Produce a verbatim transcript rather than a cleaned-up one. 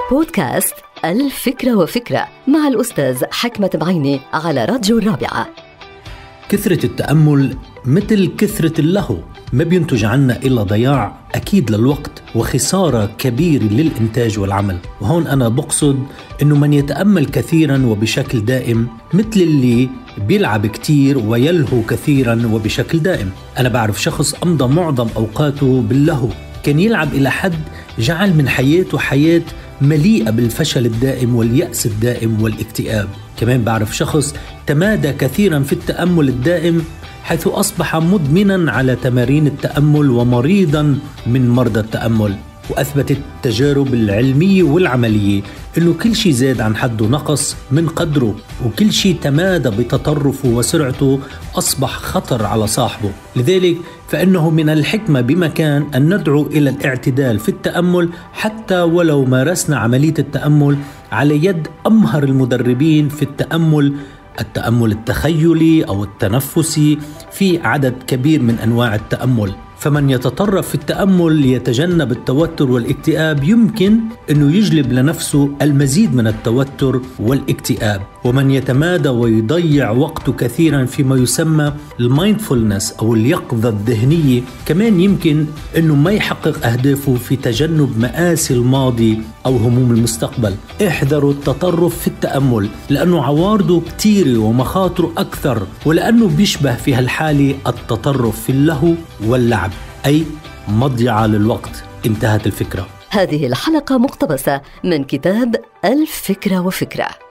بودكاست الفكرة وفكرة مع الأستاذ حكمة بعيني على راديو الرابعة. كثرة التأمل مثل كثرة اللهو، ما بينتج عنا إلا ضياع أكيد للوقت وخسارة كبيرة للإنتاج والعمل. وهون أنا بقصد إنه من يتأمل كثيرا وبشكل دائم مثل اللي بيلعب كتير ويلهو كثيرا وبشكل دائم. أنا بعرف شخص أمضى معظم أوقاته باللهو، كان يلعب إلى حد جعل من حياته حياة مليئة بالفشل الدائم واليأس الدائم والاكتئاب. كمان بعرف شخص تمادى كثيرا في التأمل الدائم حيث أصبح مدمنا على تمارين التأمل ومريضا من مرضى التأمل. وأثبتت التجارب العلمية والعملية إنه كل شيء زاد عن حده نقص من قدره، وكل شيء تمادى بتطرفه وسرعته أصبح خطر على صاحبه. لذلك فإنه من الحكمة بمكان أن ندعو إلى الاعتدال في التأمل، حتى ولو مارسنا عملية التأمل على يد أمهر المدربين في التأمل، التأمل التخيلي أو التنفسي، في عدد كبير من أنواع التأمل. فمن يتطرف في التأمل ليتجنب التوتر والاكتئاب يمكن أنه يجلب لنفسه المزيد من التوتر والاكتئاب. ومن يتمادى ويضيع وقته كثيرا فيما يسمى المايندفولنس أو اليقظة الذهنية كمان يمكن أنه ما يحقق أهدافه في تجنب مآسي الماضي أو هموم المستقبل. احذروا التطرف في التأمل لأنه عوارضه كتيرة ومخاطره أكثر، ولأنه بيشبه في هالحالة التطرف في اللهو واللعب، أي مضيعة للوقت. انتهت الفكرة. هذه الحلقة مقتبسة من كتاب الفكرة وفكرة.